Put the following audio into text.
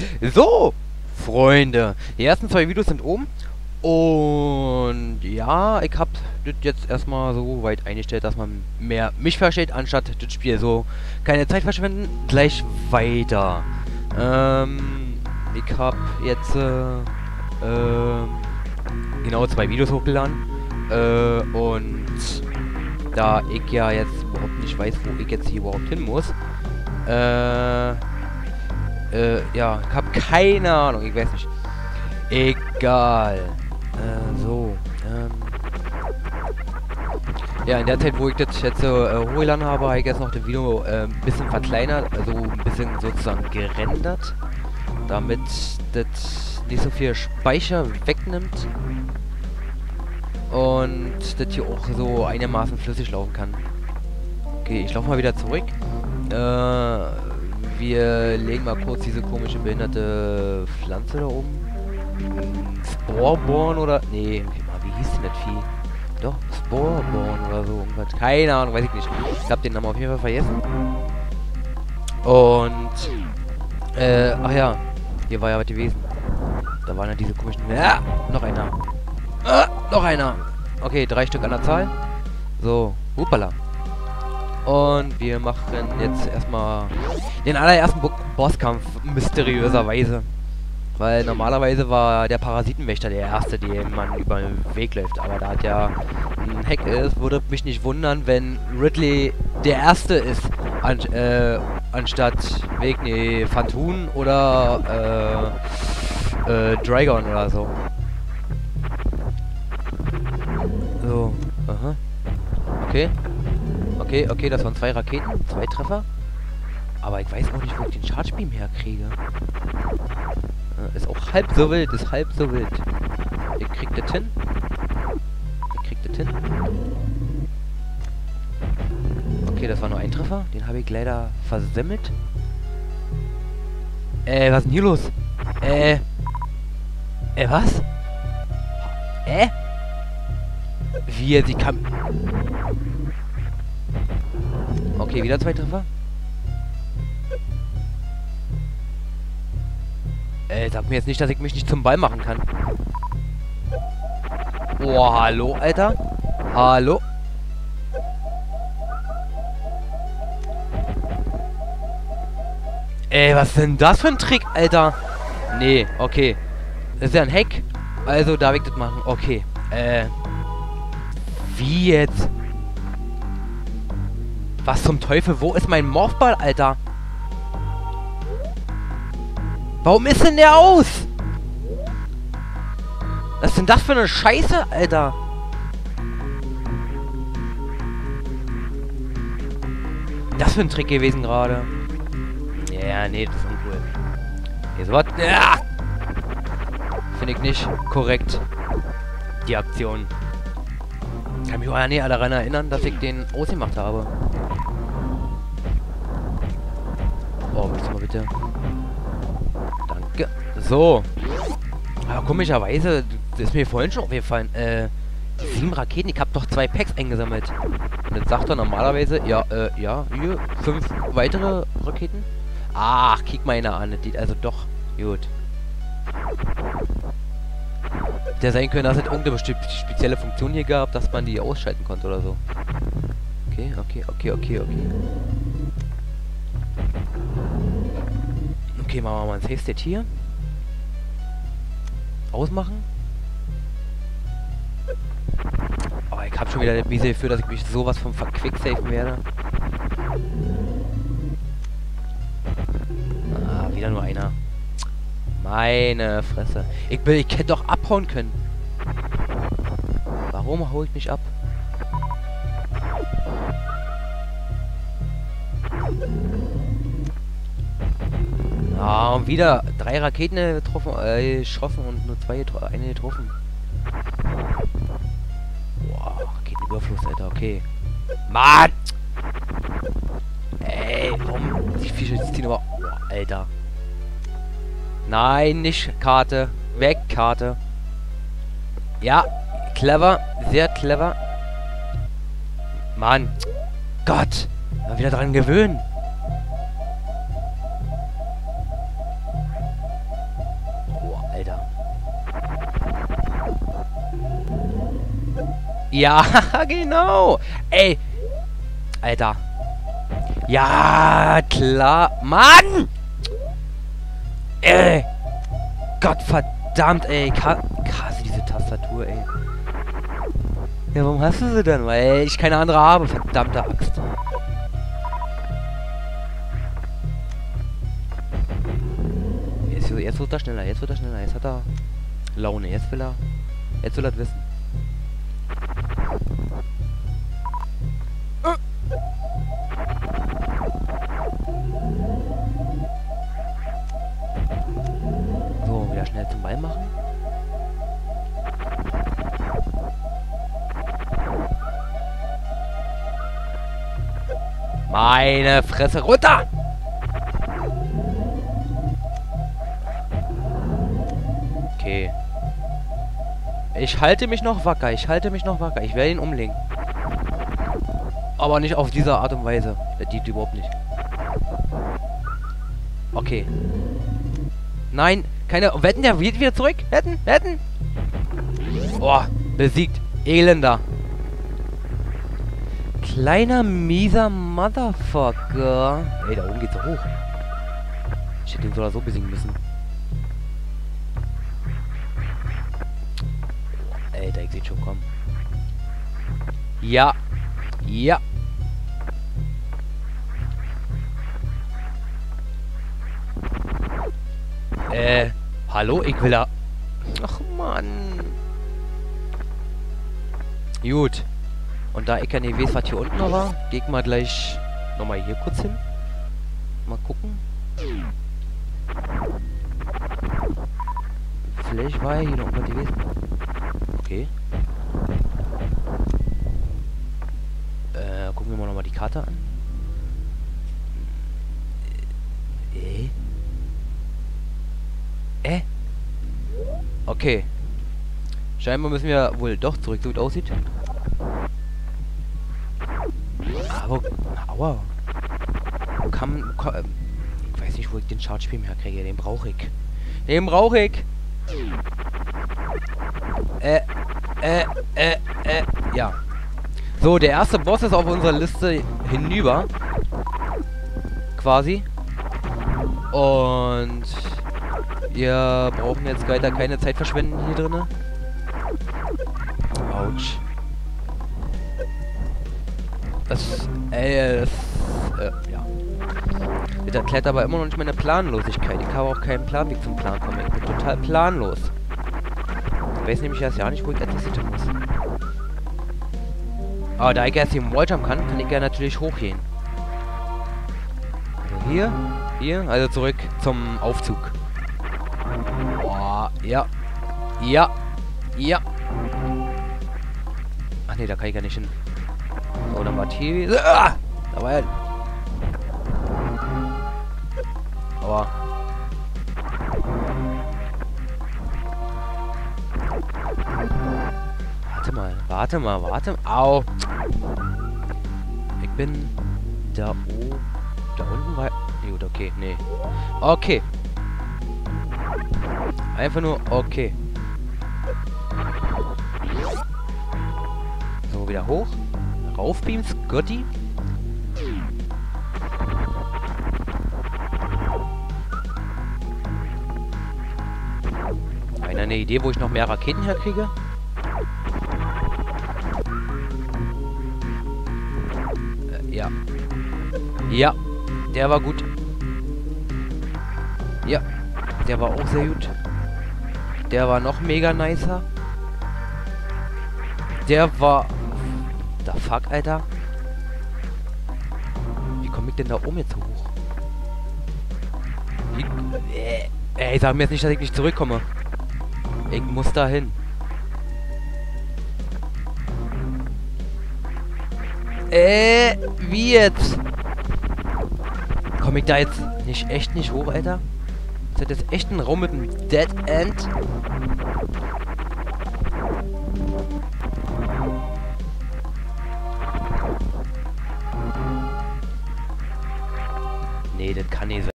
So, Freunde, die ersten zwei Videos sind oben. Und ja, ich hab das jetzt erstmal so weit eingestellt, dass man mehr mich versteht, anstatt das Spiel. So, keine Zeit verschwenden, gleich weiter. Ich hab jetzt genau zwei Videos hochgeladen. Und da ich ja jetzt überhaupt nicht weiß, wo ich jetzt hier überhaupt hin muss, ja, ich hab keine Ahnung, ich weiß nicht. Egal. Ja, in der Zeit, wo ich das jetzt hochgeladen habe, habe ich jetzt noch das Video ein bisschen verkleinert, also ein bisschen sozusagen gerendert, damit das nicht so viel Speicher wegnimmt und das hier auch so einigermaßen flüssig laufen kann. Okay, ich laufe mal wieder zurück. Wir legen mal kurz diese komische behinderte Pflanze da oben. Sporeborn oder... Nee, wie hieß denn das Vieh? Doch, Sporeborn oder so. Irgendwas. Keine Ahnung, weiß ich nicht. Ich hab den Namen auf jeden Fall vergessen. Und... ach ja. Hier war ja was gewesen. Da waren ja diese komischen... Ja, noch einer. Noch einer. Okay, 3 Stück an der Zahl. So, hoppala. Und wir machen jetzt erstmal den allerersten Bosskampf, mysteriöserweise. Weil normalerweise war der Parasitenwächter der erste, dem man über den Weg läuft. Aber da hat ja ein Hack ist, würde mich nicht wundern, wenn Ridley der erste ist, anstatt Weg, Phantoon oder Dragon oder so. So, aha. Okay. Okay, das waren 2 Raketen, 2 Treffer. Aber ich weiß auch nicht, wo ich den Charge Beam herkriege. Ist auch halb so wild, ist halb so wild. Ihr kriegt das hin. Okay, das war nur ein Treffer. Den habe ich leider versemmelt. Was ist denn hier los? Was? Wie er sie kam... Okay, wieder 2 Treffer. Sag mir jetzt nicht, dass ich mich nicht zum Ball machen kann. Oh, hallo, Alter. Hallo. Was ist denn das für ein Trick, Alter? Nee, okay. Das ist ja ein Hack. Also, darf ich das machen? Okay. Wie jetzt? Was zum Teufel? Wo ist mein Morphball, Alter? Warum ist denn der aus? Was ist denn das für eine Scheiße, Alter? Das für ein Trick gewesen gerade. Ja, nee, das ist uncool. Nee, so was. Ja! Finde ich nicht korrekt. Die Aktion. Ich kann mich auch nicht daran erinnern, dass ich den ausgemacht habe. Oh, willst du mal bitte? Danke. So. Aber komischerweise, das ist mir vorhin schon aufgefallen, 7 Raketen, ich habe doch 2 Packs eingesammelt. Und jetzt sagt er normalerweise, ja, hier, 5 weitere Raketen. Ach, kick mal einer an, also doch, gut. Der sein können, dass es irgendeine spezielle Funktion hier gab, dass man die ausschalten konnte oder so. Okay. Okay, machen wir mal ein Safe State hier. Ausmachen. Oh, ich hab schon wieder das miese Gefühl, dass ich mich sowas vom verquicksafen werde. Ah, wieder nur einer. Meine Fresse. Ich hätte doch abhauen können. Warum hau ich mich ab? Ah, und wieder 3 Raketen getroffen, geschossen und nur eine getroffen. Boah, Raketenüberfluss, Alter, okay. Mann! Ey, warum? Die Fische ziehen aber... Boah, Alter. Nein, nicht Karte. Weg, Karte. Ja, clever. Sehr clever. Mann. Gott. Mal wieder dran gewöhnen. Ja, genau. Ey. Alter. Ja, klar. Mann! Ey. Gottverdammt, ey. Krass, diese Tastatur, ey. Ja, warum hast du sie denn? Weil ich keine andere habe, verdammte Axt. Jetzt wird er schneller, jetzt wird er schneller. Jetzt hat er Laune, jetzt will er das wissen. So, wieder schnell zum Ball machen. Meine Fresse, runter! Okay. Ich halte mich noch wacker, ich werde ihn umlegen. Aber nicht auf diese Art und Weise. Die überhaupt nicht. Okay. Nein, keine... Wetten, der wird wieder zurück? Wetten? Oh, besiegt. Elender. Kleiner, mieser Motherfucker. Ey, da oben geht's hoch. Ich hätte ihn so oder so besiegen müssen. Alter, ich sehe schon kommen. Ja. Ja. Hallo? Ich will da... Ach, Mann. Gut. Und da ich ja nicht weiß, was hier unten noch war, geh ich mal gleich nochmal hier kurz hin. Mal gucken. Vielleicht war ja hier noch irgendwas gewesen. Okay. Gucken wir mal nochmal die Karte an. Okay. Scheinbar müssen wir wohl doch zurück, so wie es aussieht. Aber, aua. Ich weiß nicht, wo ich den Chartspiel herkriege. Den brauche ich. Ja. So, der erste Boss ist auf unserer Liste hinüber. Quasi. Und wir brauchen jetzt weiter keine Zeit verschwenden hier drinnen. Autsch. Ja. Das erklärt aber immer noch nicht meine Planlosigkeit. Ich habe auch keinen Plan, wie ich zum Plan komme. Ich bin total planlos. Ich weiß nämlich erst ja nicht, wo ich etwas sitzen muss. Aber da ich erst hier im Walljump kann ich ja natürlich hochgehen. Also hier, also zurück zum Aufzug. Boah, ja. Ach nee, da kann ich gar nicht hin. Oh, dann war TV. Da war er. Aber. Warte mal. Au. Ich bin da oben. Da unten war. Gut, okay, nee. Okay. Einfach nur okay. So, wieder hoch. Raufbeams, Gotti. Eine Idee, wo ich noch mehr Raketen herkriege? Ja. Ja, der war gut. Ja, der war auch sehr gut. Der war noch mega nicer. Der war... Da fuck, Alter. Wie komme ich denn da oben jetzt hoch? Ey, sag mir jetzt nicht, dass ich nicht zurückkomme. Ich muss da hin. Wie jetzt? Komme ich da jetzt echt nicht hoch, Alter? Ist das jetzt echt ein Raum mit einem Dead End? Nee, das kann nicht sein.